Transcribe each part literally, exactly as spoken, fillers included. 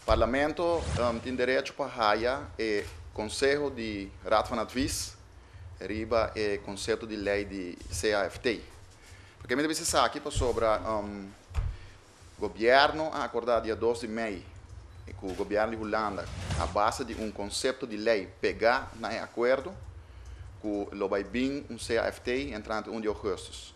Parlamento um, tem direito para raia e Conselho de Raad van Advies, riba e conceito de lei de C A F T. Porque me deve ser aqui sobre o um, governo a acordar dia dois de maio com o governo de Holanda a base de um conceito de lei pegar na acordo com o vai bem um C A F T entrando um de agosto.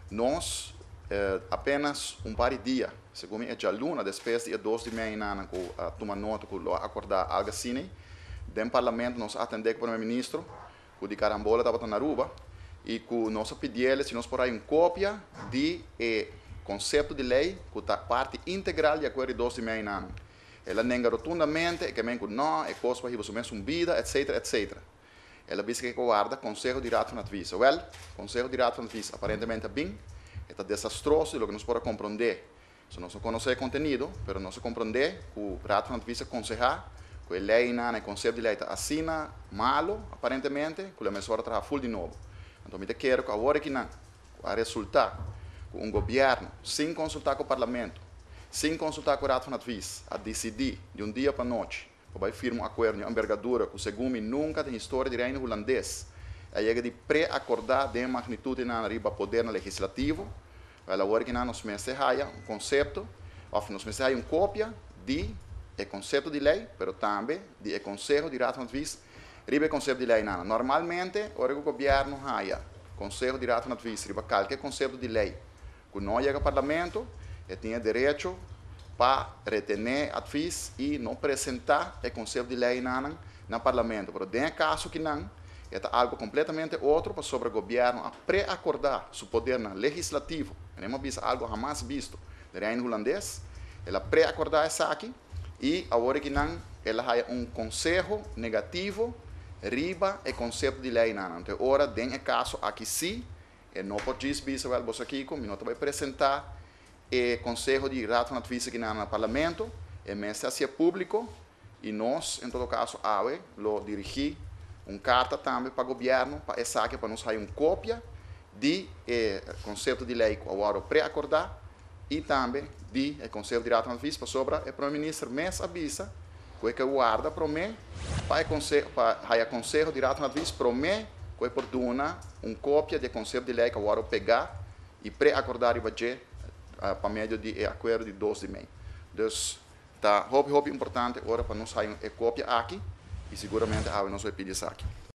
Nós eh, apenas um par de dias, segundo a já luna, depois de dois de maio na com a tomar nota com o acordar algo assim, do parlamento nós atender com o primeiro-ministro, com o de Carambola estava na Aruba e com nós pedimos se nós por aí uma cópia de eh, conceito de lei que está parte integral de acordo de dois de maio na ela nega rotundamente que mesmo não é coisa para você mesmo vida, etc, etc. Ela diz que guarda Conselho de Raad van Advies. Well, Conselho de Raad van Advies aparentemente bem, está desastroso e o que nós podemos compreender. Se nós não conhecemos o conteúdo, mas nós compreender que o Raad van Advies aconselhar que a lei, o conceito de lei está assina malo, aparentemente, que a mesma trabalha full de novo. Então, eu quero que agora que não, a resultar com um governo, sem consultar com o parlamento, sem consultar com o Raad van Advies, a decidir de um dia para a noite, vai firmar um acordo de envergadura que, segundo nunca tem história de reino holandês, aí é de pré-acordar de magnitude na riba poder no legislativo, ela agora que nós mensageia um conceito, ou nós mensageia uma cópia de o conceito de lei, mas também de o Conselho de Raad van Advies, riba o conceito de lei não. Normalmente, o governo haia Conselho de Raad van Advies, riba qualquer conceito de lei, que não chega ao parlamento, e tem direito para retener advies e não apresentar o conceito de lei não no parlamento. Mas tem caso que não, é algo completamente outro para sobre o governo a pré-acordar seu poder no legislativo. Não é algo jamais visto no reino holandês. Ela pré-acordar isso aqui e agora que não, ela tem um conselho negativo riba o conceito de lei não. Então, ora tem caso aqui sim, e não pode dizer isso aqui, como não vai apresentar o Conselho de Raad van Advies aqui no Parlamento, é mensagem público, e nós, em todo caso, a A E, lo dirigir uma carta também para o governo, para essa aqui, para nos ter uma cópia do eh, conceito de lei que agora pré-acordar, e também do Conselho de Raad van Advies, para sobre o primeiro-ministro, mas avisa, que é que guarda para mim, para o Conselho de Raad van Advies, para mim, que é oportuna uma cópia do conceito de lei que agora pegar e pré-acordar e fazer Uh, para meio de acordo de dois de maio. Então, está muito importante agora para nós sair uma cópia aqui e seguramente a nós vai pedir isso aqui.